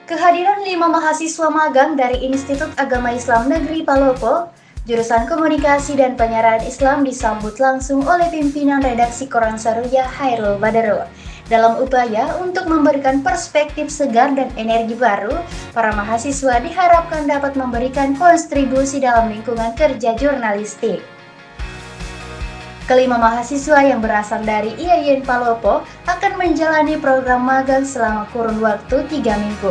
Kehadiran 5 mahasiswa magang dari Institut Agama Islam Negeri Palopo, jurusan Komunikasi dan Penyiaran Islam disambut langsung oleh pimpinan redaksi Koran Saruya Hairul Badaru. Dalam upaya untuk memberikan perspektif segar dan energi baru, para mahasiswa diharapkan dapat memberikan kontribusi dalam lingkungan kerja jurnalistik. Kelima mahasiswa yang berasal dari IAIN Palopo akan menjalani program magang selama kurun waktu 3 minggu.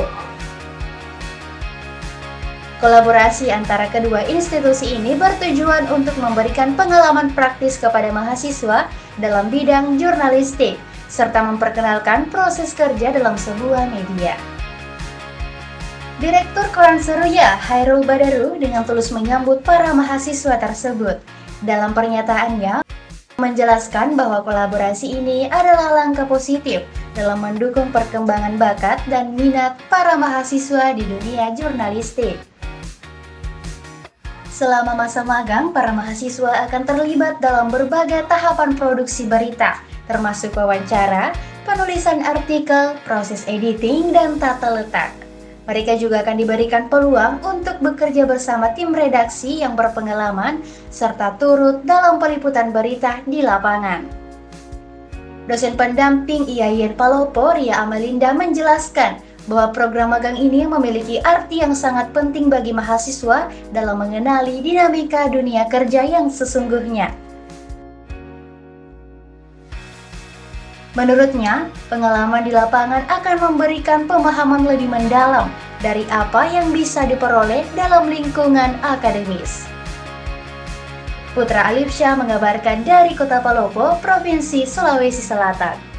Kolaborasi antara kedua institusi ini bertujuan untuk memberikan pengalaman praktis kepada mahasiswa dalam bidang jurnalistik, serta memperkenalkan proses kerja dalam sebuah media. Direktur Koran Saruya Hairul Badaru dengan tulus menyambut para mahasiswa tersebut. Dalam pernyataannya, menjelaskan bahwa kolaborasi ini adalah langkah positif dalam mendukung perkembangan bakat dan minat para mahasiswa di dunia jurnalistik. Selama masa magang, para mahasiswa akan terlibat dalam berbagai tahapan produksi berita, termasuk wawancara, penulisan artikel, proses editing, dan tata letak. Mereka juga akan diberikan peluang untuk bekerja bersama tim redaksi yang berpengalaman serta turut dalam peliputan berita di lapangan. Dosen pendamping IAIN Palopo, Ria Amelinda, menjelaskan bahwa program magang ini memiliki arti yang sangat penting bagi mahasiswa dalam mengenali dinamika dunia kerja yang sesungguhnya. Menurutnya, pengalaman di lapangan akan memberikan pemahaman lebih mendalam dari apa yang bisa diperoleh dalam lingkungan akademis. Putra Alifsyah mengabarkan dari Kota Palopo, Provinsi Sulawesi Selatan.